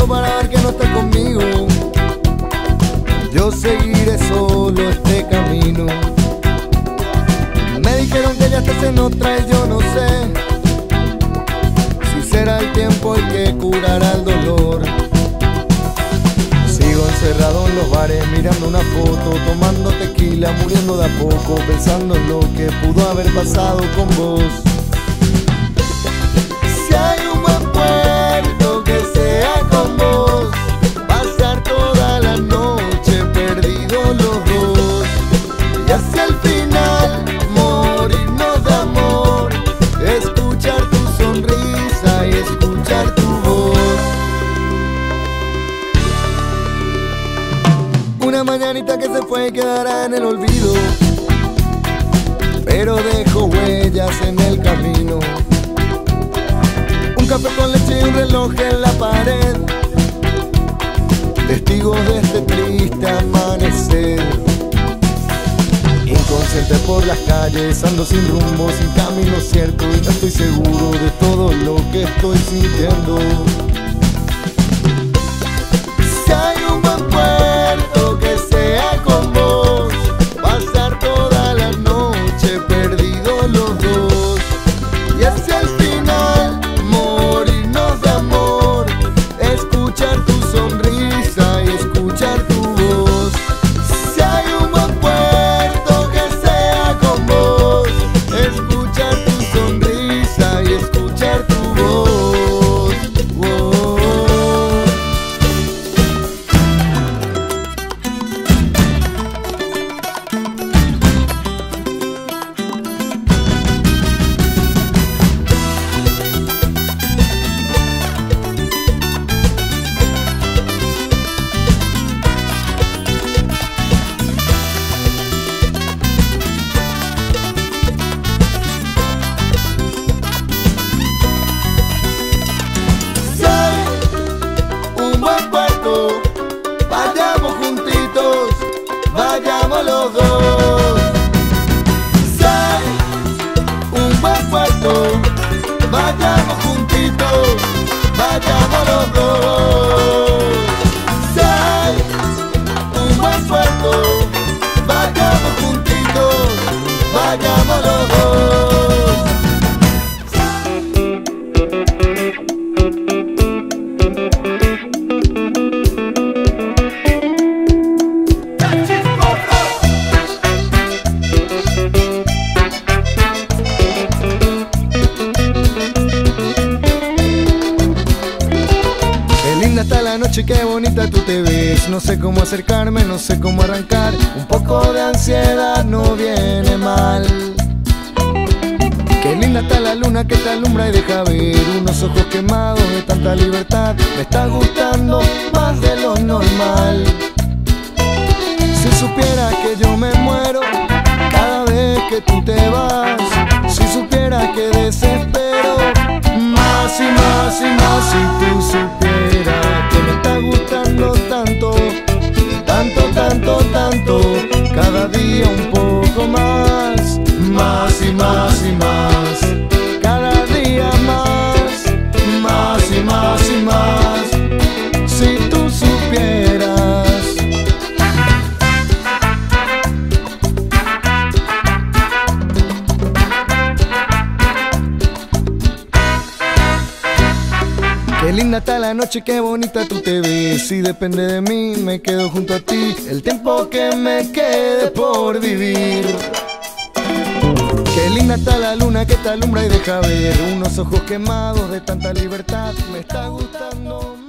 para ver que no estás conmigo. Yo seguiré solo este camino. Me dijeron que ya estás en otra y yo no sé si será el tiempo el que curará el dolor. Sigo encerrado en los bares mirando una foto, tomando tequila, muriendo de a poco, pensando en lo que pudo haber pasado con vos. Si hay un buen puerto que sea con vos, pasar toda la noche perdidos los dos, y hacia el final morirnos de amor, escuchar tu sonrisa y escuchar tu voz. Una mañanita que se fue y quedará en el olvido, pero dejó huellas en el camino. Un café con leche y un reloj en la pared, testigos de este triste amanecer. Inconsciente por las calles, ando sin rumbo, sin camino cierto, y no estoy seguro de todo lo que estoy sintiendo. Si hay un buen puerto que sea con vos, pasar toda la noche perdidos los dos, y hacia el final morirnos de amor, escuchar tu sonrisa y escuchar tu voz. Si hay un buen puerto que sea con vos, escuchar tu sonrisa y escuchar tu voz. Vayamos juntitos, vayamos los dos. Si hay un buen puerto, vayamos juntitos, vayamos los dos. Si hay un buen puerto, vayamos juntitos, vayamos los dos. Hasta la noche, qué bonita tú te ves. No sé cómo acercarme, no sé cómo arrancar. Un poco de ansiedad no viene mal. Qué linda está la luna que te alumbra y deja ver unos ojos quemados de tanta libertad. Me está gustando más de lo normal. Si supieras que yo me muero cada vez que tú te vas, si supieras que desespero más y más y más, si tú supieras que me está gustando tanto, tanto, tanto, tanto, cada día un poco más, más y más y más, cada día más, más y más y más, si tú supieras. Qué linda está la noche, qué bonita tú te ves. Si depende de mí, me quedo junto a ti el tiempo que me quede por vivir. Qué linda está la luna que te alumbra y deja ver unos ojos quemados de tanta libertad. Me está gustando.